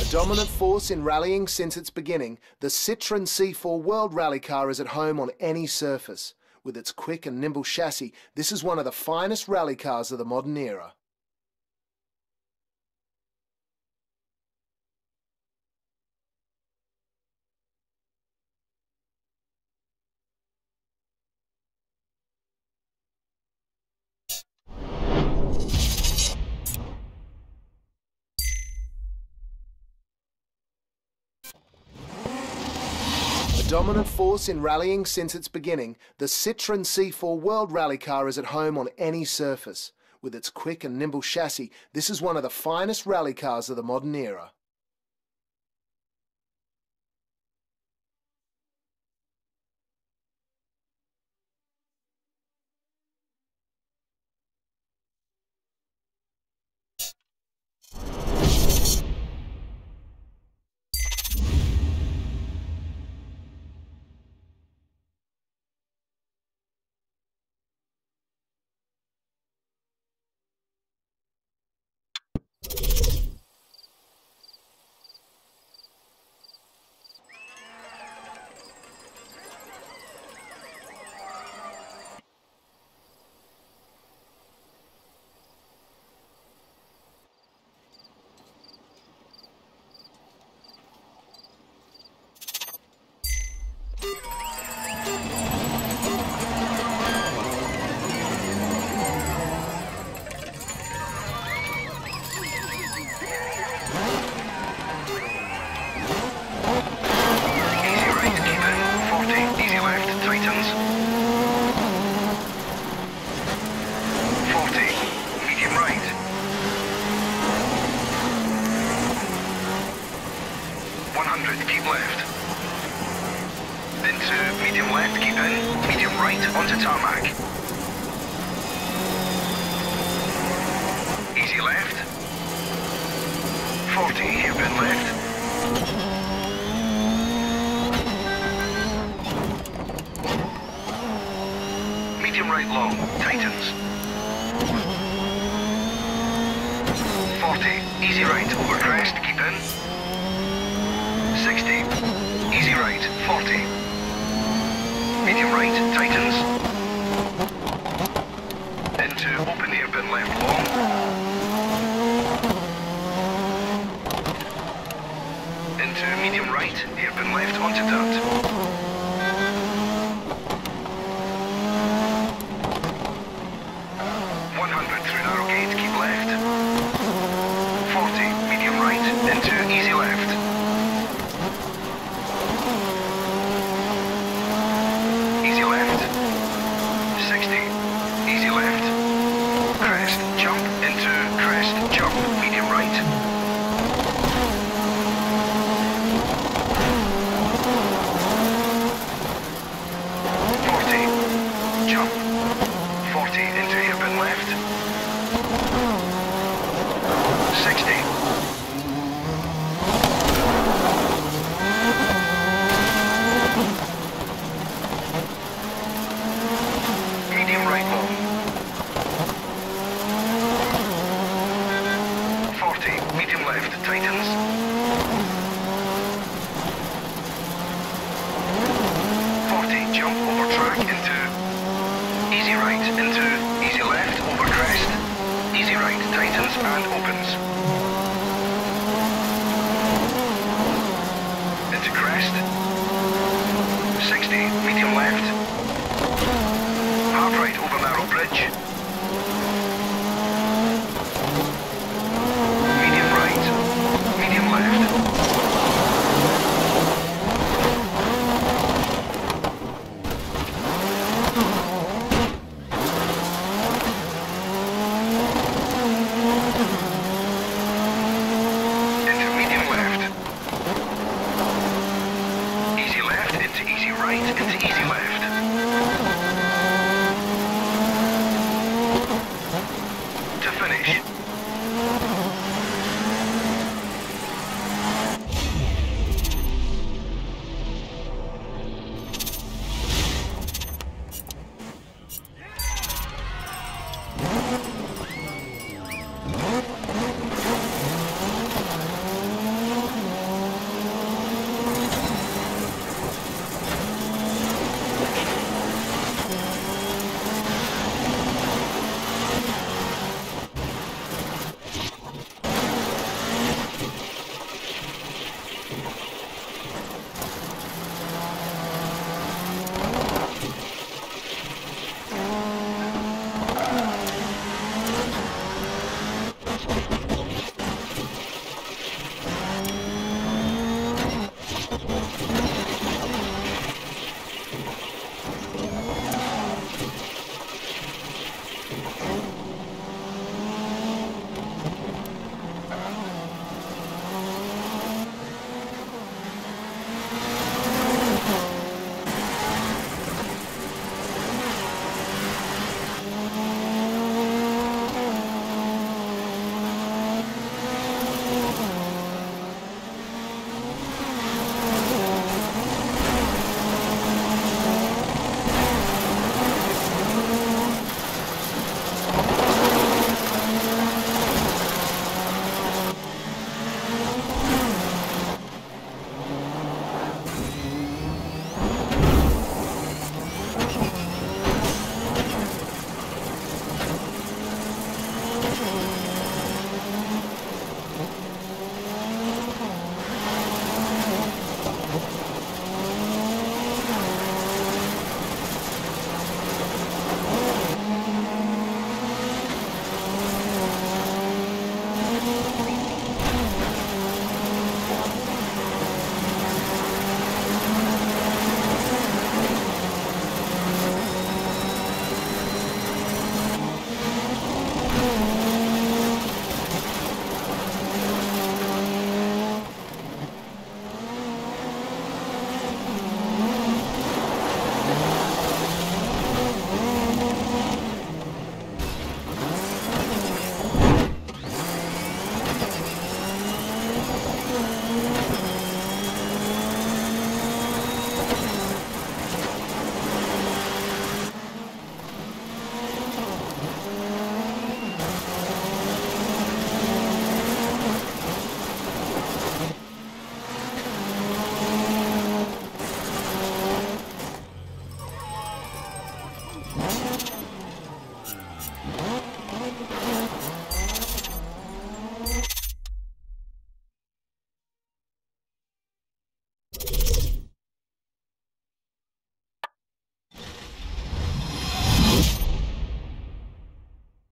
Dominant force in rallying since its beginning, the Citroën C4 World Rally Car is at home on any surface. With its quick and nimble chassis, this is one of the finest rally cars of the modern era. Dominant force in rallying since its beginning, the Citroën C4 World Rally Car is at home on any surface. With its quick and nimble chassis, this is one of the finest rally cars of the modern era. Keep left. Into medium left, keep in. Medium right, onto tarmac. Easy left. 40, hairpin left. Medium right long, tightens. 40, easy right, over crest, keep in. 60, easy right, 40. Medium right, tightens. Into open hairpin left long. Into medium right, hairpin left onto dirt. 100 through narrow gate, keep left. 40, medium right, into easy left. Easy left. 60. Easy left. Crest, jump into crest, jump. Medium right. 40. Jump. 40 into hairpin left. 60. Medium right long. 40, medium left, tightens. 40, jump over track into easy right, into easy left, over crest. Easy right, tightens and opens. Into crest. 60, medium left. Hard right over narrow bridge. Medium right. Medium left. Into medium left. Easy left into easy right into easy left.